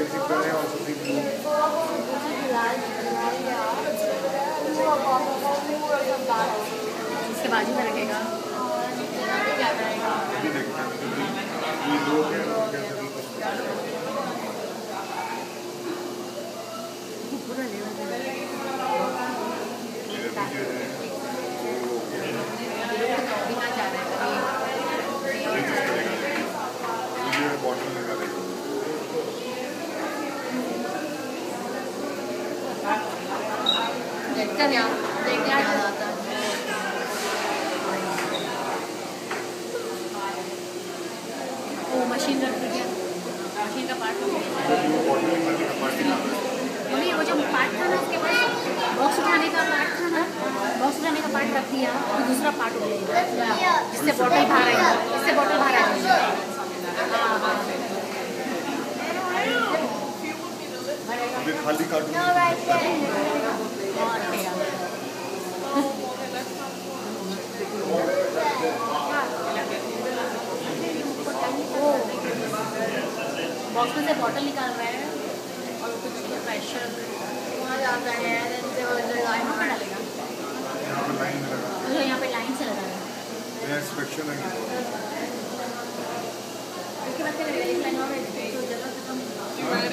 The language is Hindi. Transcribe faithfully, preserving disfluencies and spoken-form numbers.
basic color है और something blue. इसके बाजू में रखेगा क्या करेगा? अभी देखते हैं ये दो है और क्या सभी कुछ पूरा लेवल पे दिखा जा रहा है ये बॉटल लगा देगा. देखते हैं देखते हैं क्या आता है. वो मशीन रख दिया मशीन का पार्ट हो गया. मम्मी वो जो पार्ट था ना उसके बाद बॉक्स उठाने का पार्ट था ना बॉक्स उठाने का पार्ट रख दिया तो दूसरा पार्ट हो गया जिससे बॉटल बाहर आएगा इससे बॉटल बाहर आ जाएगी. हाँ हाँ ये खाली कार्टून बॉक्स में से बॉटल निकाल रहा है और कुछ प्रेशर वहाँ जाता है डालेगा यहाँ पे लाइन में लगा. यहाँ पे लाइन से लगा है. ये इंस्पेक्शन है. उसके बाद फिर एक लाइन और है.